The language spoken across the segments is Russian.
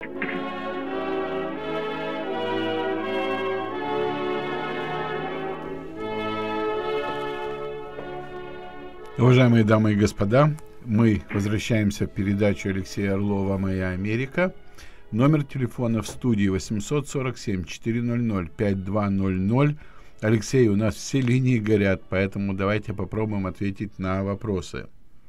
Уважаемые дамы и господа, мы возвращаемся в передачу Алексея Орлова «Моя Америка». Номер телефона в студии 847-400-5200. Алексей, у нас все линии горят, поэтому давайте попробуем ответить на вопросы.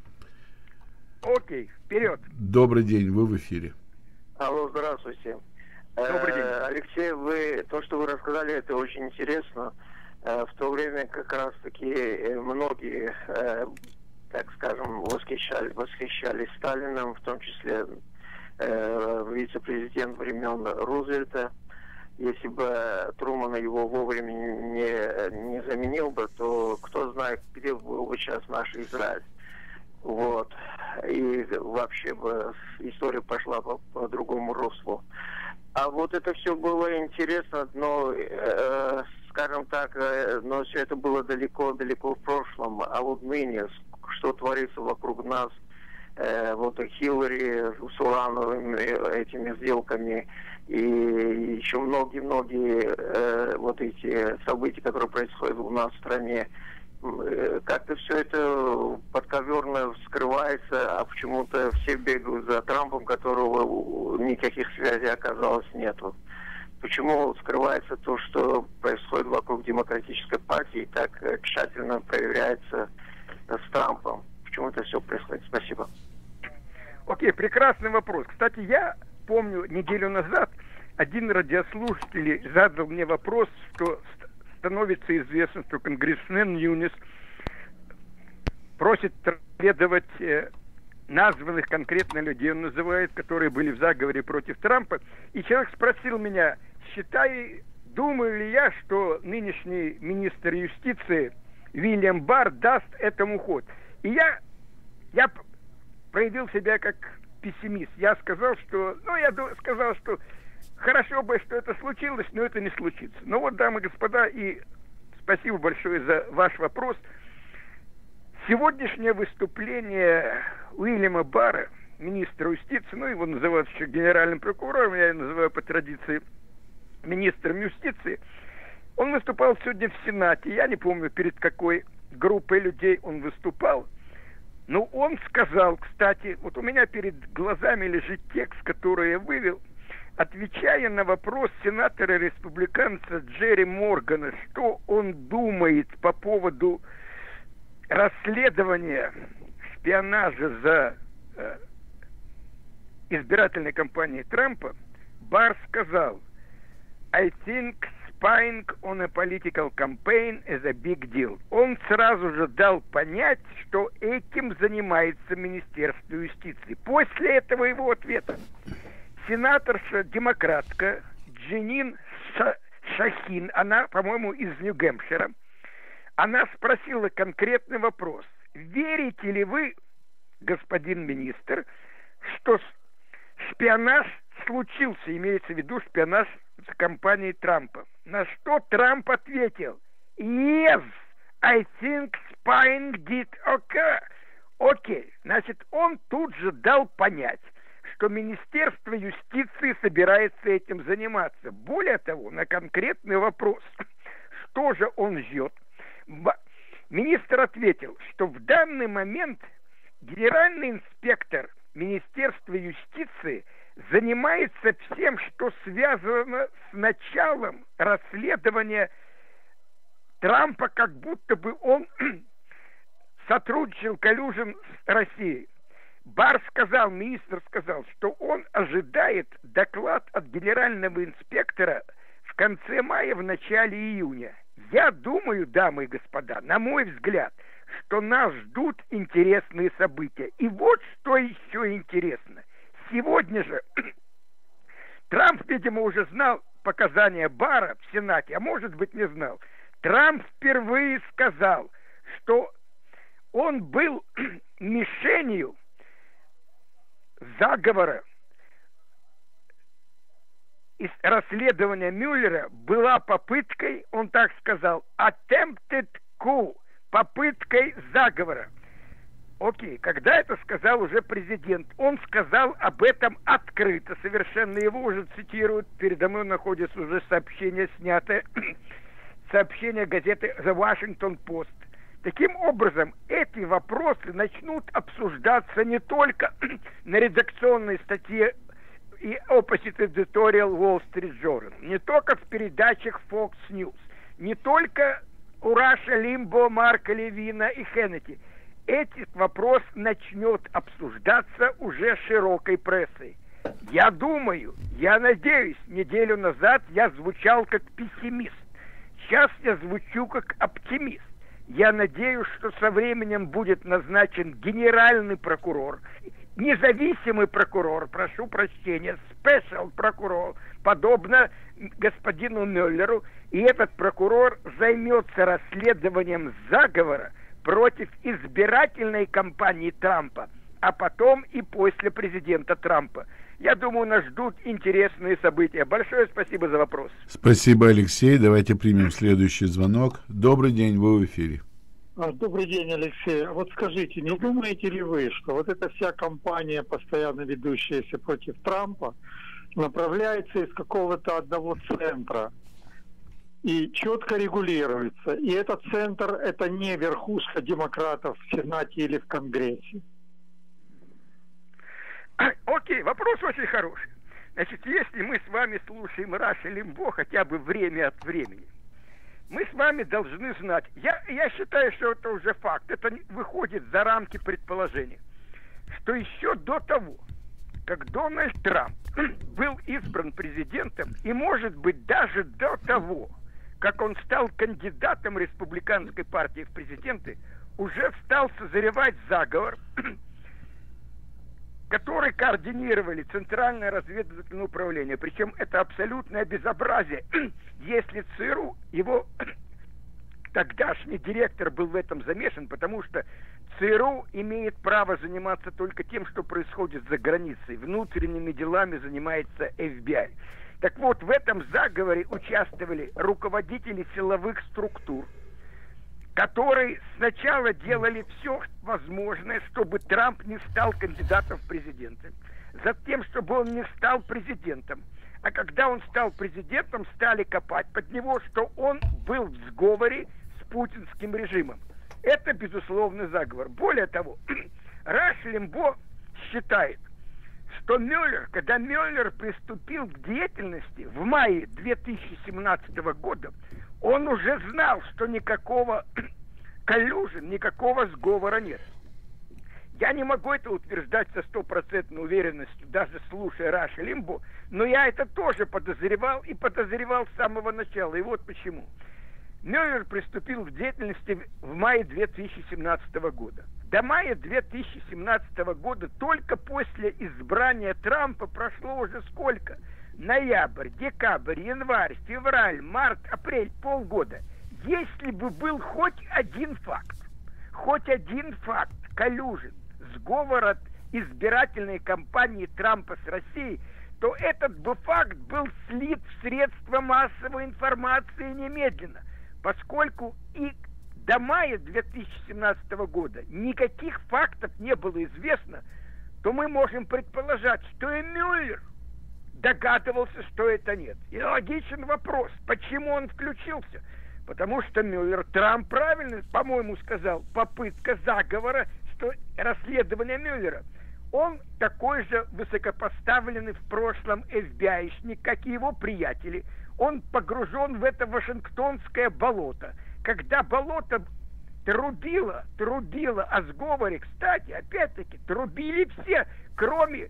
Окей, вперед. Добрый день, вы в эфире. Алло, здравствуйте. Добрый день. Алексей, то, что вы рассказали, это очень интересно. В то время как раз-таки многие, так скажем, восхищались Сталиным, в том числе вице-президент времен Рузвельта. Если бы Труман его вовремя не заменил бы, то кто знает, где был бы сейчас наш Израиль. Вот. И вообще бы история пошла по другому руслу. А вот это все было интересно, но, скажем так, но все это было далеко-далеко в прошлом. А вот ныне, что творится вокруг нас, вот Хиллари с урановыми этими сделками и еще многие-многие вот эти события, которые происходят у нас в стране, как-то все это подковерно скрывается, а почему-то все бегают за Трампом, которого никаких связей оказалось нету. Почему скрывается то, что происходит вокруг демократической партии, и так тщательно проверяется с Трампом? Почему это все происходит? Спасибо. Окей, прекрасный вопрос. Кстати, я помню, неделю назад один радиослушатель задал мне вопрос, что становится известно, что конгрессмен Ньюнис просит расследовать названных конкретно людей, он называет, которые были в заговоре против Трампа. И человек спросил меня, думаю ли я, что нынешний министр юстиции Уильям Барр даст этому ход. И я проявил себя как пессимист. Я сказал, что хорошо бы, что это случилось, но это не случится. Ну вот, дамы и господа, и спасибо большое за ваш вопрос. Сегодняшнее выступление Уильяма Барра, министра юстиции, его называют еще генеральным прокурором, я его называю по традиции министром юстиции, он выступал сегодня в Сенате. Я не помню, перед какой группой людей он выступал. Но он сказал, кстати, вот у меня перед глазами лежит текст, который я вывел, отвечая на вопрос сенатора-республиканца Джерри Моргана, что он думает по поводу расследования шпионажа за избирательной кампанией Трампа, Барр сказал: I think spying on a political campaign is a big deal. Он сразу же дал понять, что этим занимается Министерство юстиции. После этого его ответа сенаторша-демократка Дженнин Шахин, она, по-моему, из Нью-Гэмпшира, она спросила конкретный вопрос. Верите ли вы, господин министр, что шпионаж случился, имеется в виду шпионаж за кампанией Трампа? На что Трамп ответил: Yes, I think spying did occur. Окей, значит, он тут же дал понять, что Министерство юстиции собирается этим заниматься. Более того, на конкретный вопрос, что же он ждет, министр ответил, что в данный момент генеральный инспектор Министерства юстиции занимается всем, что связано с началом расследования Трампа, как будто бы он сотрудничал коллюжен с Россией. Барр сказал, министр сказал, что он ожидает доклад от генерального инспектора в конце мая, в начале июня. Я думаю, дамы и господа, на мой взгляд, что нас ждут интересные события. И вот что еще интересно. Сегодня же Трамп, видимо, уже знал показания Барра в Сенате, а может быть не знал. Трамп впервые сказал, что он был мишенью заговора. Из расследования Мюллера была попыткой, он так сказал, attempted coup, попыткой заговора. Окей, когда это сказал уже президент, он сказал об этом открыто, совершенно его уже цитируют, передо мной находится уже сообщение, снятое, сообщение газеты The Washington Post. Таким образом, эти вопросы начнут обсуждаться не только на редакционной статье и Opposite Editorial Wall Street Journal, не только в передачах Fox News, не только у Раша Лимбо, Марка Левина и Хеннети. Этот вопрос начнет обсуждаться уже широкой прессой. Я думаю, я надеюсь, неделю назад я звучал как пессимист. Сейчас я звучу как оптимист. Я надеюсь, что со временем будет назначен генеральный прокурор, независимый прокурор, прошу прощения, спешл прокурор, подобно господину Мюллеру, и этот прокурор займется расследованием заговора против избирательной кампании Трампа, а потом и после президента Трампа. Я думаю, нас ждут интересные события. Большое спасибо за вопрос. Спасибо, Алексей. Давайте примем следующий звонок. Добрый день, вы в эфире. Добрый день, Алексей. Вот скажите, не думаете ли вы, что вот эта вся кампания, постоянно ведущаяся против Трампа, направляется из какого-то одного центра и четко регулируется? И этот центр – это не верхушка демократов в Сенате или в Конгрессе? Окей, вопрос очень хороший. Значит, если мы с вами слушаем Раша Лимбо хотя бы время от времени, мы с вами должны знать, я считаю, что это уже факт, это выходит за рамки предположения, что еще до того, как Дональд Трамп был избран президентом, и, может быть, даже до того, как он стал кандидатом республиканской партии в президенты, уже стал созревать заговор, который координировали Центральное разведывательное управление. Причем это абсолютное безобразие. Если ЦРУ, его тогдашний директор был в этом замешан, потому что ЦРУ имеет право заниматься только тем, что происходит за границей. Внутренними делами занимается FBI. Так вот, в этом заговоре участвовали руководители силовых структур, которые сначала делали все возможное, чтобы Трамп не стал кандидатом в президенты, затем, чтобы он не стал президентом. А когда он стал президентом, стали копать под него, что он был в сговоре с путинским режимом. Это, безусловно, заговор. Более того, Раш Лимбо считает, что Мюллер, когда Мюллер приступил к деятельности в мае 2017 года, он уже знал, что никакого коллюжен, никакого сговора нет. Я не могу это утверждать со стопроцентной уверенностью, даже слушая Раша Лимбо, но я это тоже подозревал и подозревал с самого начала. И вот почему. Мюллер приступил к деятельности в мае 2017 года. До мая 2017 года только после избрания Трампа прошло уже сколько? Ноябрь, декабрь, январь, февраль, март, апрель, полгода. Если бы был хоть один факт коллюжен, сговора избирательной кампании Трампа с Россией, то этот бы факт был слит в средства массовой информации немедленно, поскольку и до мая 2017 года никаких фактов не было известно, то мы можем предположить, что и Мюллер догадывался, что это нет. И логичен вопрос, почему он включился. Потому что Мюллер, Трамп правильно, по-моему, сказал, попытка заговора, что расследование Мюллера. Он такой же высокопоставленный в прошлом FBI-шник, как и его приятели. Он погружен в это вашингтонское болото. Когда болото трубило о сговоре, кстати, опять-таки, трубили все, кроме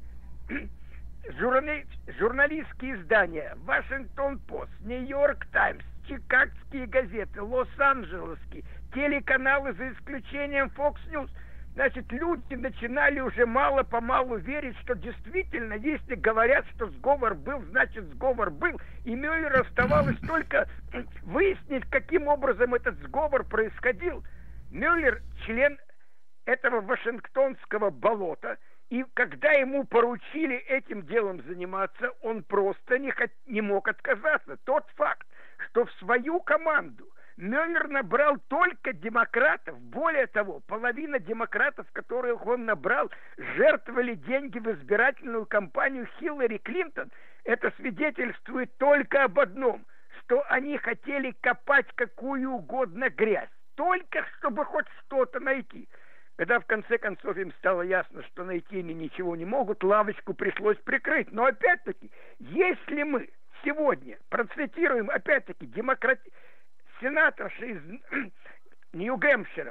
журналистские издания, Вашингтон Пост, Нью-Йорк Таймс, чикагские газеты, Лос-Анджелесские, телеканалы, за исключением Fox News. Значит, люди начинали уже мало-помалу верить, что действительно, если говорят, что сговор был, значит сговор был. И Мюллеру оставалось только выяснить, каким образом этот сговор происходил. Мюллер член этого вашингтонского болота, и когда ему поручили этим делом заниматься, он просто не мог отказаться. Тот факт, что в свою команду Мюллер набрал только демократов. Более того, половина демократов, которых он набрал, жертвовали деньги в избирательную кампанию Хиллари Клинтон. Это свидетельствует только об одном, что они хотели копать какую угодно грязь, только чтобы хоть что-то найти. Когда в конце концов им стало ясно, что найти они ничего не могут, лавочку пришлось прикрыть. Но опять-таки, если мы сегодня процитируем, опять-таки, сенаторша из Нью-Гэмпшира,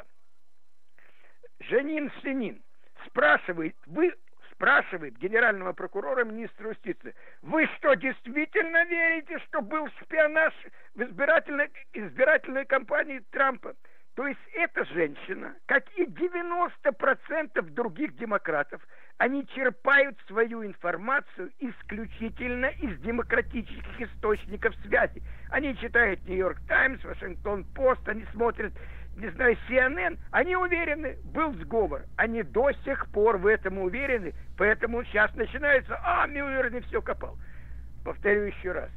Жанин Сенин, спрашивает генерального прокурора, министра юстиции: вы что, действительно верите, что был шпионаж в избирательной кампании Трампа? То есть эта женщина, как и 90% других демократов, они черпают свою информацию исключительно из демократических источников связи. Они читают Нью-Йорк Таймс, Вашингтон Пост, они смотрят, не знаю, CNN. Они уверены, был сговор. Они до сих пор в этом уверены, поэтому сейчас начинается: Мюллер не все копал. Повторю еще раз,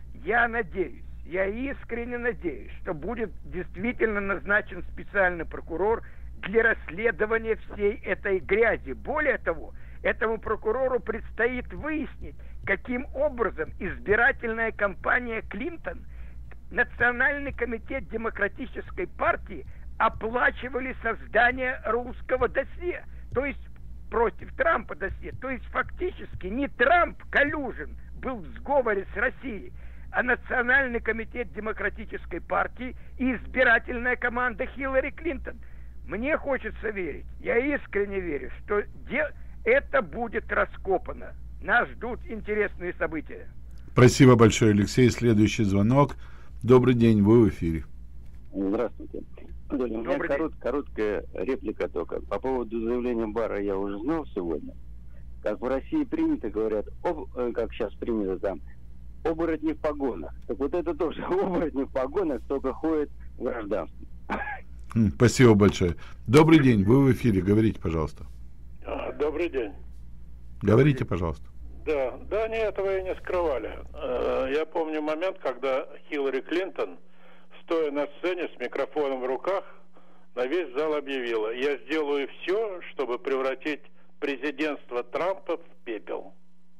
я искренне надеюсь, что будет действительно назначен специальный прокурор для расследования всей этой грязи. Более того, этому прокурору предстоит выяснить, каким образом избирательная кампания Клинтон, Национальный комитет Демократической партии оплачивали создание русского досье, то есть против Трампа досье. То есть фактически не Трамп коллюжен был в сговоре с Россией, а Национальный комитет Демократической партии и избирательная команда Хиллари Клинтон. Мне хочется верить, я искренне верю, что это будет раскопано. Нас ждут интересные события. Спасибо большое, Алексей. Следующий звонок. Добрый день, вы в эфире. Здравствуйте. У меня короткая реплика только. По поводу заявления Барра я уже знал сегодня. Как в России принято, говорят, как сейчас принято там, оборотни в погонах. Так вот это тоже оборотни в погонах, только ходят в гражданстве. Спасибо большое. Добрый день, вы в эфире, говорите, пожалуйста. Добрый день. Говорите, пожалуйста. Да, они этого и не скрывали. Я помню момент, когда Хиллари Клинтон, стоя на сцене с микрофоном в руках, на весь зал объявила: я сделаю все, чтобы превратить президентство Трампа в пепел.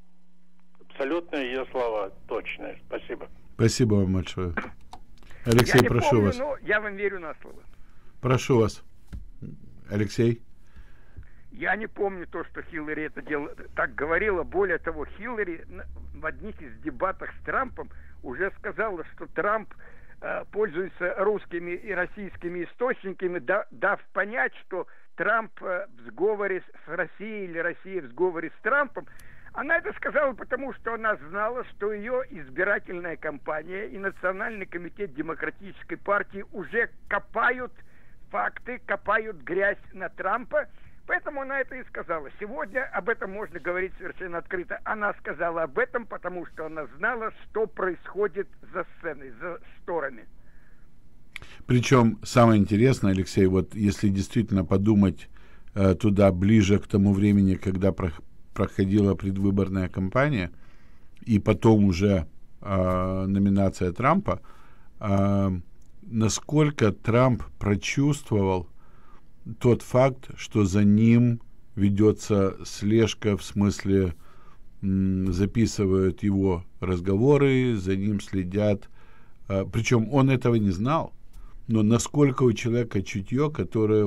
Абсолютно ее слова точные. Спасибо. Спасибо вам большое. Алексей, прошу вас. Но я вам верю на слово. Прошу вас. Алексей. Я не помню то, что Хиллари это так говорила. Более того, Хиллари в одних из дебатах с Трампом уже сказала, что Трамп пользуется русскими и российскими источниками, дав понять, что Трамп в сговоре с Россией или Россия в сговоре с Трампом. Она это сказала потому, что она знала, что ее избирательная кампания и Национальный комитет Демократической партии уже копают факты, копают грязь на Трампа. Поэтому она это и сказала. Сегодня об этом можно говорить совершенно открыто. Она сказала об этом, потому что она знала, что происходит за сценой, за шторами. Причем самое интересное, Алексей, вот если действительно подумать туда ближе к тому времени, когда проходила предвыборная кампания, и потом уже номинация Трампа, насколько Трамп прочувствовал тот факт, что за ним ведется слежка, в смысле записывают его разговоры, за ним следят. Причем он этого не знал, но насколько у человека чутье, которое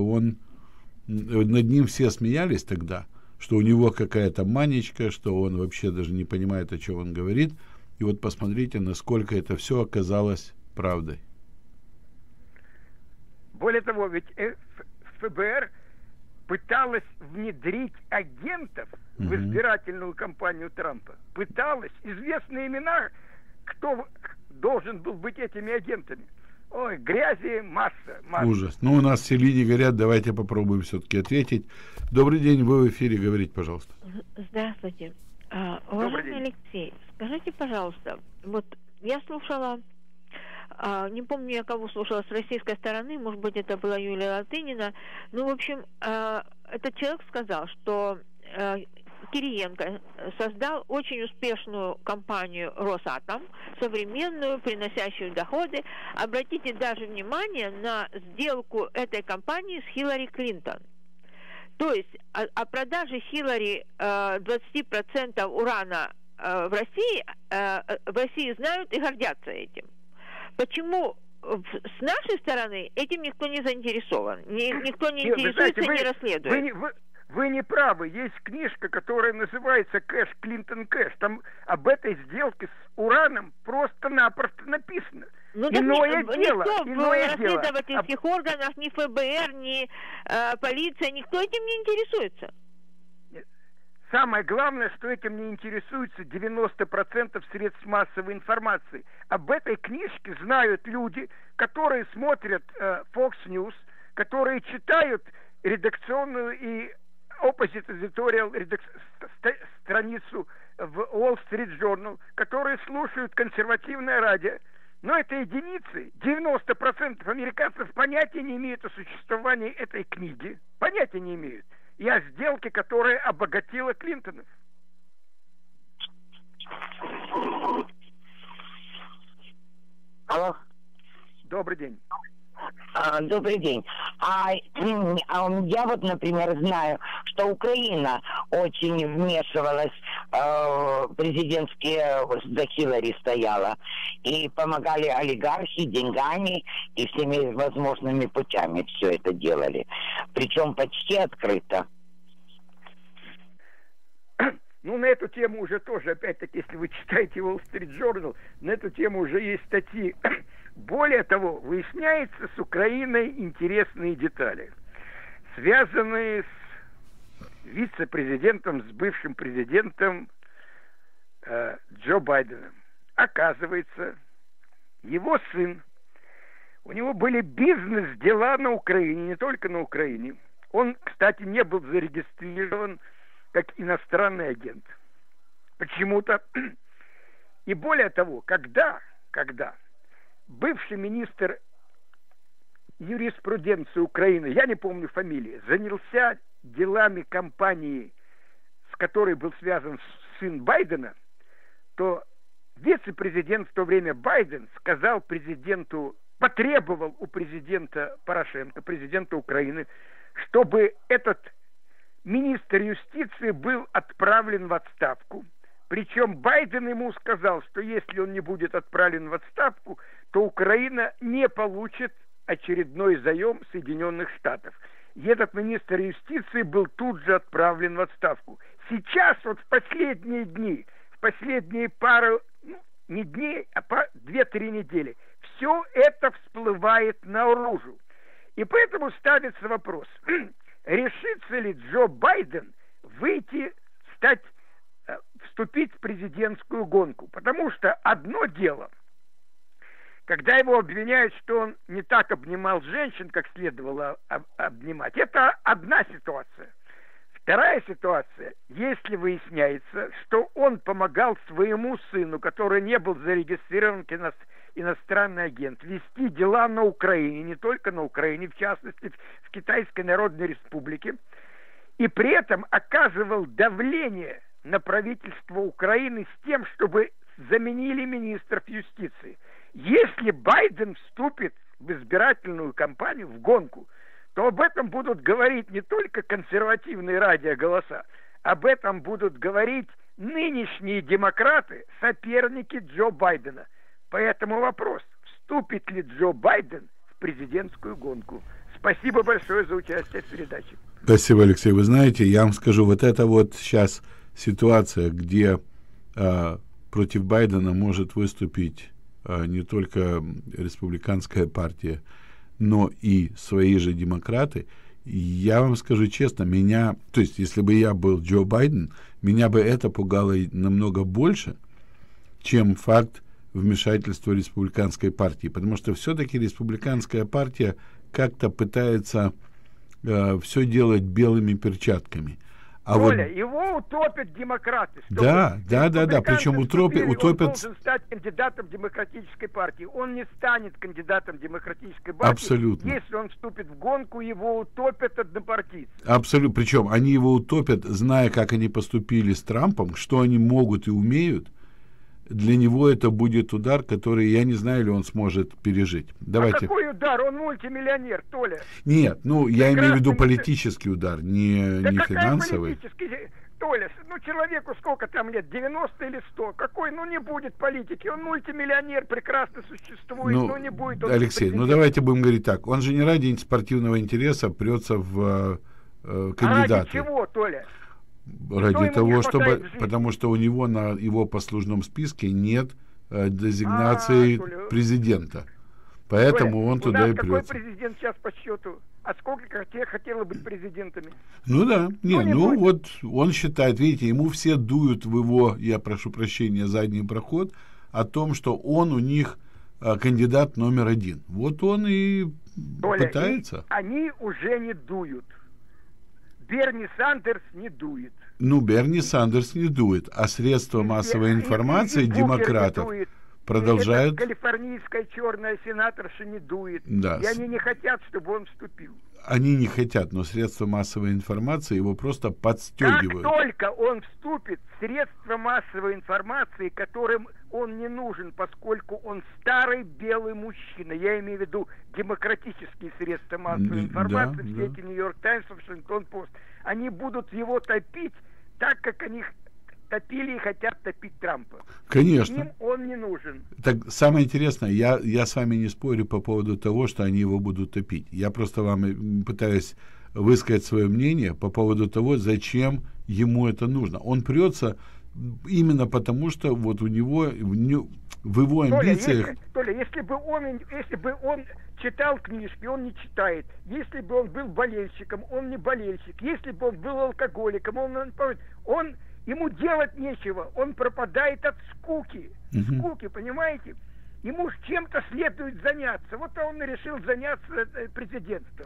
над ним все смеялись тогда, что у него какая-то манечка, что он вообще даже не понимает, о чем он говорит. И вот посмотрите, насколько это все оказалось правдой. Более того, ведь ФБР пыталась внедрить агентов в избирательную кампанию Трампа. Пыталась. Известные имена, кто должен был быть этими агентами. Ой, грязи масса. Ужас. Ну, у нас все линии горят, давайте попробуем все-таки ответить. Добрый день, вы в эфире, говорите, пожалуйста. Здравствуйте. Уважаемый Алексей, скажите, пожалуйста, вот я слушала, не помню, я кого слушала с российской стороны, может быть, это была Юлия Латынина, ну, в общем, этот человек сказал, что Кириенко создал очень успешную компанию «Росатом», современную, приносящую доходы. Обратите даже внимание на сделку этой компании с Хиллари Клинтон. То есть о продаже Хиллари 20% урана в России знают и гордятся этим. Почему с нашей стороны этим никто не заинтересован? Никто не интересуется и не расследует. Вы не правы. Есть книжка, которая называется «Кэш, Клинтон, Кэш». Там об этой сделке с ураном просто-напросто написано. Ну, иное дело. Никто в расследовательских органах, ни ФБР, ни полиция, никто этим не интересуется. Самое главное, что этим не интересуется 90% средств массовой информации. Об этой книжке знают люди, которые смотрят Fox News, которые читают редакционную и opposite editorial страницу в Wall Street Journal, которые слушают консервативное радио. Но это единицы. 90% американцев понятия не имеют о существовании этой книги. Понятия не имеют. И о сделке, которая обогатила Клинтонов. Алло. Добрый день. Добрый день. Я вот, например, знаю, что Украина очень вмешивалась, президентские за Хиллари стояла, и помогали олигархи деньгами и всеми возможными путями все это делали. Причем почти открыто. Ну, на эту тему уже тоже, опять-таки, если вы читаете Wall Street Journal, на эту тему уже есть статьи. Более того, выясняется с Украиной интересные детали, связанные с вице-президентом, с бывшим президентом Джо Байденом. Оказывается, его сын, у него были бизнес-дела на Украине, не только на Украине. Он, кстати, не был зарегистрирован как иностранный агент. Почему-то. И более того, когда бывший министр юриспруденции Украины, я не помню фамилии, занялся делами компании, с которой был связан сын Байдена, то вице-президент в то время Байден сказал президенту, потребовал у президента Порошенко, президента Украины, чтобы этот министр юстиции был отправлен в отставку. Причем Байден ему сказал, что если он не будет отправлен в отставку, то Украина не получит очередной заем Соединенных Штатов. И этот министр юстиции был тут же отправлен в отставку. Сейчас, вот в последние дни, в последние пару, не дней, а 2-3 недели, все это всплывает наружу. И поэтому ставится вопрос, решится ли Джо Байден вступить в президентскую гонку. Потому что одно дело, когда его обвиняют, что он не так обнимал женщин, как следовало обнимать, это одна ситуация. Вторая ситуация, если выясняется, что он помогал своему сыну, который не был зарегистрирован как иностранный агент, вести дела на Украине, не только на Украине, в частности, в Китайской Народной Республике, и при этом оказывал давление на правительство Украины с тем, чтобы заменили министров юстиции. Если Байден вступит в избирательную кампанию, в гонку, то об этом будут говорить не только консервативные радиоголоса, об этом будут говорить нынешние демократы, соперники Джо Байдена. Поэтому вопрос, вступит ли Джо Байден в президентскую гонку. Спасибо большое за участие в передаче. Спасибо, Алексей. Вы знаете, я вам скажу, вот это вот сейчас ситуация, где против Байдена может выступить не только республиканская партия, но и свои же демократы. Я вам скажу честно, то есть если бы я был Джо Байден, меня бы это пугало намного больше, чем факт вмешательства республиканской партии, потому что все-таки республиканская партия как-то пытается все делать белыми перчатками. Толя, его утопят демократы. Да. Причем утопят... Он должен стать кандидатом демократической партии. Он не станет кандидатом демократической партии. Абсолютно. Если он вступит в гонку, его утопят однопартийцы. Абсолютно. Причем они его утопят, зная, как они поступили с Трампом, что они могут и умеют. Для него это будет удар, который, я не знаю, ли он сможет пережить. Давайте. А какой удар? Он мультимиллионер, Толя. Нет, я имею в виду политический удар, не финансовый. Политический? Толя, человеку сколько там лет, 90 или 100? Какой, не будет политики. Он мультимиллионер, прекрасно существует, но не будет он... Алексей, давайте будем говорить так. Он же не ради спортивного интереса прется в кандидаты. А ради чего, Толя? Ради того, чтобы... Потому что у него на его послужном списке нет дезигнации президента. Поэтому Толя, он туда и какой прется. президент сейчас по счету? А сколько хотело быть президентами? Вот он считает, видите, ему все дуют в его, я прошу прощения, задний проход, о том, что он у них кандидат номер 1. Вот он и Толя, пытается. Они уже не дуют. Берни Сандерс не дует. Берни Сандерс не дует, а средства массовой информации демократов продолжают... Калифорнийская черная сенаторша не дует. Да. И они не хотят, чтобы он вступил. Они не хотят, но средства массовой информации его просто подстегивают. Как только он вступит, средства массовой информации, которым он не нужен, поскольку он старый белый мужчина, я имею в виду демократические средства массовой информации, все эти Нью-Йорк Таймс, Вашингтон-Пост, они будут его топить так, как они топили и хотят топить Трампа. Конечно. Им он не нужен. Так самое интересное, я с вами не спорю по поводу того, что они его будут топить. Я просто вам пытаюсь высказать свое мнение по поводу того, зачем ему это нужно. Он прется именно потому, что вот у него в его амбициях... Толя, если бы он читал книжки, он не читает. Если бы он был болельщиком, он не болельщик. Если бы он был алкоголиком, он ему делать нечего, он пропадает от скуки. Скуки, понимаете? Ему ж чем-то следует заняться. Вот он и решил заняться президентством.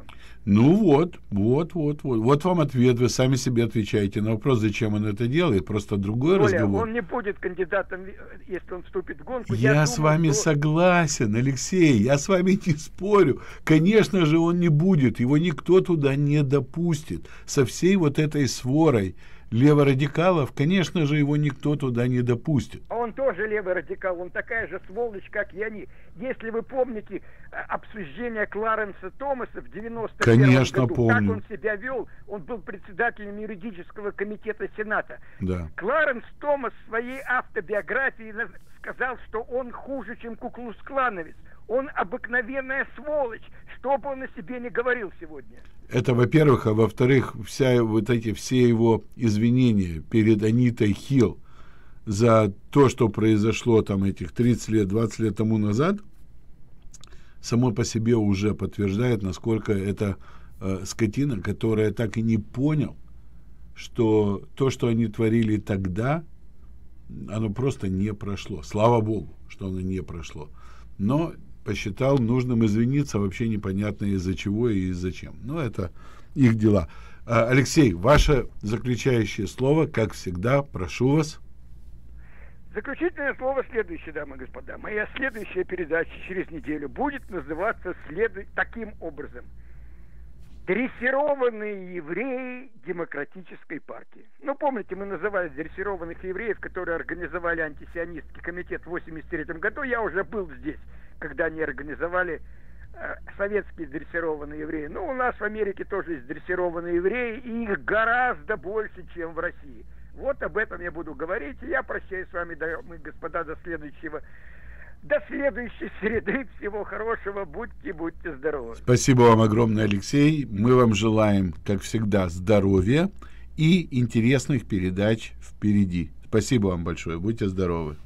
Вот вам ответ. Вы сами себе отвечаете на вопрос, зачем он это делает. Просто другой разговор. Он не будет кандидатом, если он вступит в гонку. Я с вами согласен, Алексей. Я с вами не спорю. Конечно же, он не будет. Его никто туда не допустит. Со всей вот этой сворой леворадикалов, конечно же, его никто туда не допустит. А он тоже левый радикал, он такая же сволочь, как и они. Если вы помните обсуждение Кларенса Томаса в 91 году, помню. как он себя вел, он был председателем юридического комитета Сената. Да. Кларенс Томас в своей автобиографии сказал, что он хуже, чем Ку-клукс-клановец. Он обыкновенная сволочь, что бы он о себе не говорил сегодня. Это, во-первых, а во-вторых, все его извинения перед Анитой Хилл за то, что произошло там этих 30 лет, 20 лет тому назад, само по себе уже подтверждает, насколько это скотина, которая так и не понял, что то, что они творили тогда, оно просто не прошло. Слава Богу, что оно не прошло. Но посчитал нужным извиниться, вообще непонятно из-за чего и зачем. Но это их дела. Алексей, ваше заключающее слово, как всегда, прошу вас. Заключительное слово следующее, дамы и господа. Моя следующая передача через неделю будет называться таким образом. Дрессированные евреи демократической партии. Помните, мы называли дрессированных евреев, которые организовали антисионистский комитет в 1983 году. Я уже был здесь, когда они организовали советские дрессированные евреи. У нас в Америке тоже есть дрессированные евреи, и их гораздо больше, чем в России. Вот об этом я буду говорить. И я прощаюсь с вами, дамы и господа, до следующей среды. Всего хорошего. Будьте здоровы. Спасибо вам огромное, Алексей. Мы вам желаем, как всегда, здоровья и интересных передач впереди. Спасибо вам большое. Будьте здоровы.